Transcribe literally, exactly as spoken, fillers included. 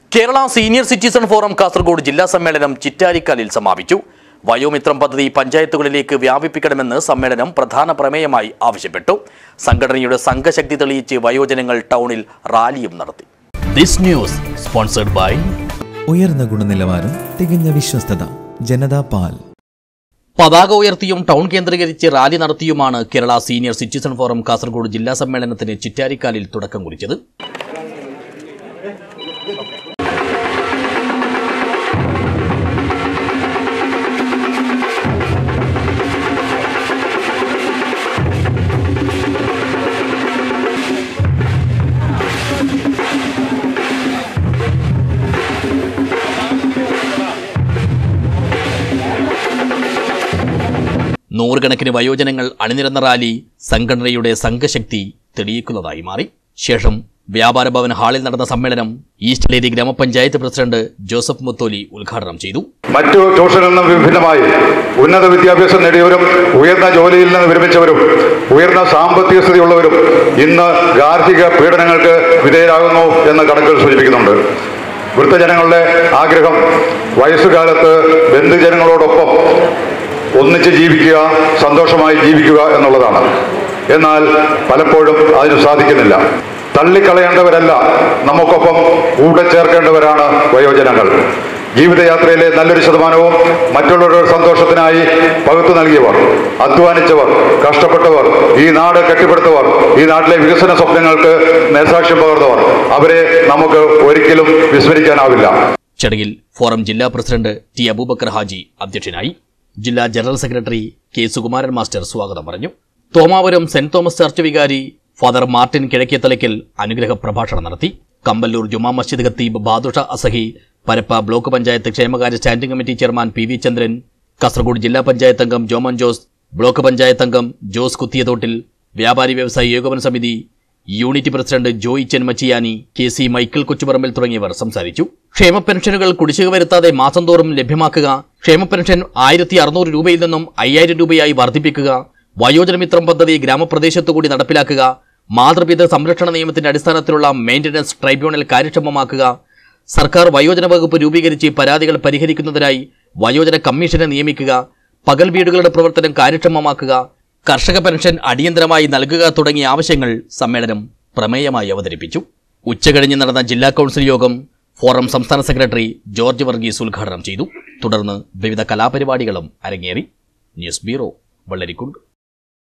Kerala senior citizen forum Kasaragod ജില്ലാ സമ്മേളനം ചിറ്റാരിക്കാലിൽ സമാപിച്ചു. വയോമിത്രം പദ്ധതി പഞ്ചായത്തുകളിലേക്ക് വ്യാപിപ്പിക്കണമെന്ന് സമ്മേളനം പ്രധാന പ്രമേയമായി ആവശ്യപ്പെട്ടു. സംഘടനയുടെ സംഘശക്തി തെളിയിച്ച് വയോജനങ്ങൾ ടൗണിൽ റാലിയും നടത്തി. ദിസ് ന്യൂസ് സ്പോൺസർഡ് ബൈ ഉയർന്ന ഗുണനിലവാരം, തികഞ്ഞ വിശ്വസ്തത, ജനതാ പാൽ. പതാക ഉയർത്തിയും ടൗൺ കേന്ദ്രീകരിച്ച് റാലി നടത്തിയുമാണ് Kerala senior citizen forum Kasaragod ജില്ലാ സമ്മേളനത്തിന് ചിറ്റാരിക്കാലിൽ തുടക്കം കുറിച്ചത്. നൂറുകണക്കിന് വയോജനങ്ങൾ അണിനിരന്ന റാലി സംഘടനയുടെ സംഘശക്തി തെളിയിക്കുന്നതായി മാറി. ശേഷം വ്യാപാര ഭവൻ ഹാളിൽ നടന്ന സമ്മേളനം ഈസ്റ്റ് ലേരി ഗ്രാമപഞ്ചായത്ത് പ്രസിഡന്റ് ജോസഫ് മുത്തോലി ഉദ്ഘാടനം ചെയ്തു. മറ്റു ട്യൂഷനിൽ നിന്ന് വിഭിന്നമായി ഉന്നത വിദ്യാഭ്യാസം നേടിയവരും ഉയർന്ന ജോലിയിൽ നിന്ന് വിരമിച്ചവരും ഉയർന്ന സാമ്പത്തിക സ്ഥിതിയുള്ളവരും ഇന്ന് ഗാർഹിക പീഡനങ്ങൾക്ക് വിധേയരാകുന്നു എന്ന് കണക്കുകൾ സൂചിപ്പിക്കുന്നുണ്ട്. വൃദ്ധജനങ്ങളുടെ ആഗ്രഹം വയസ്സുകാലത്ത് ബന്ധുജനങ്ങളോടൊപ്പം ഒന്നിച്ച് ജീവിക്കുക, സന്തോഷമായി ജീവിക്കുക എന്നുള്ളതാണ്. എന്നാൽ പലപ്പോഴും അതിന് സാധിക്കുന്നില്ല. തള്ളിക്കളയേണ്ടവരല്ല, നമുക്കൊപ്പം കൂടെ ചേർക്കേണ്ടവരാണ് വയോജനങ്ങൾ. ജീവിതയാത്രയിലെ നല്ലൊരു ശതമാനവും മറ്റുള്ളവരുടെ സന്തോഷത്തിനായി പകുത്തു നൽകിയവർ, അധ്വാനിച്ചവർ, കഷ്ടപ്പെട്ടവർ, ഈ നാട് കെട്ടിപ്പടുത്തവർ, ഈ നാട്ടിലെ വികസന സ്വപ്നങ്ങൾക്ക് നേർസാക്ഷ്യം പകർന്നവർ, അവരെ നമുക്ക് ഒരിക്കലും വിസ്മരിക്കാനാവില്ല. ചടങ്ങിൽ ഫോറം ജില്ലാ പ്രസിഡന്റ് ടി അബൂബക്കർ ഹാജി അധ്യക്ഷനായി. ജില്ലാ general secretary K Sukumaran master സ്വാഗതം പറഞ്ഞു. തോമാപുരം സെന്റ് തോമസ് ചർച്ച് വികാരി ഫാദർ മാർട്ടിൻ കിഴക്കേത്തലയ്ക്കൽ അനുഗ്രഹ പ്രഭാഷണം നടത്തി. കമ്പല്ലൂർ ജുമാ മസ്ജിദ് ഖത്തീബ് ബാദുഷ അസഹി, പരപ്പ ബ്ലോക്ക് പഞ്ചായത്ത് ക്ഷേമകാര്യ standing committee chairman P V Chandran, Kasaragod ജില്ലാ പഞ്ചായത്ത് അംഗം ജോമൻ ജോസ്, ബ്ലോക്ക് പഞ്ചായത്ത് അംഗം ജോസ് കുത്തിയതോട്ടിൽ, വ്യാപാരി വ്യവസായി ഏകോപന സമിതി unit president Joy Chenmachiyani, K C Michael Kochuparambil തുടങ്ങിയവർ സംസാരിച്ചു. ക്ഷേമ പെൻഷനുകൾ കുടിശ്ശിക വരുത്താതെ മാസം തോറും ലഭ്യമാക്കുക, ക്ഷേമ പെൻഷൻ ആയിരത്തി അറുന്നൂറ് രൂപയിൽ നിന്നും അയ്യായിരം രൂപയായി വർദ്ധിപ്പിക്കുക, വയോജനമിത്രം പദ്ധതി ഗ്രാമപ്രദേശത്തു കൂടി നടപ്പിലാക്കുക, മാതൃപിതൃ സംരക്ഷണ നിയമത്തിന്റെ അടിസ്ഥാനത്തിലുള്ള മെയിന്റനൻസ് ട്രൈബ്യൂണൽ കാര്യക്ഷമമാക്കുക, സർക്കാർ വയോജന വകുപ്പ് രൂപീകരിച്ച് പരാതികൾ പരിഹരിക്കുന്നതിനായി വയോജന കമ്മീഷനെ നിയമിക്കുക, പകൽ വീടുകളുടെ പ്രവർത്തനം കാര്യക്ഷമമാക്കുക, കർഷക പെൻഷൻ അടിയന്തരമായി നൽകുക തുടങ്ങിയ ആവശ്യങ്ങൾ സമ്മേളനം പ്രമേയമായി അവതരിപ്പിച്ചു. ഉച്ചകഴിഞ്ഞ് നടന്ന ജില്ലാ കൗൺസിൽ യോഗം ഫോറം സംസ്ഥാന സെക്രട്ടറി ജോർജ് വർഗീസ് ഉദ്ഘാടനം ചെയ്തു. തുടർന്ന് വിവിധ കലാപരിപാടികളും അരങ്ങേറി. News bureau, Vellarikundu.